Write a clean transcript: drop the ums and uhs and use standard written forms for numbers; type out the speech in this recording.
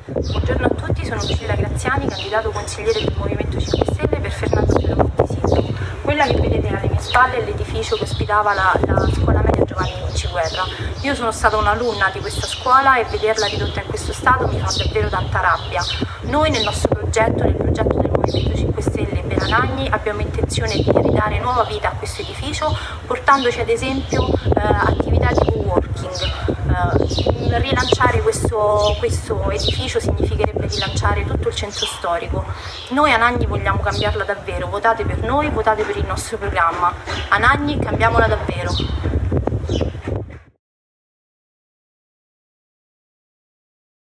Buongiorno a tutti, sono Lucilla Graziani, candidato consigliere del Movimento 5 Stelle per Fernando Belamonte Sindaco. Quella che vedete alle mie spalle è l'edificio che ospitava la scuola media Giovanni Vinci Guerra. Io sono stata un'alunna di questa scuola e vederla ridotta in questo stato mi fa davvero tanta rabbia. Noi nel nostro progetto, nel progetto del Movimento 5 Stelle per Anagni, abbiamo intenzione di ridare nuova vita a questo edificio, portandoci ad esempio attività di co-working. Rilanciare questo edificio significherebbe rilanciare tutto il centro storico. Noi Anagni vogliamo cambiarla davvero, votate per noi, votate per il nostro programma. Anagni, cambiamola davvero.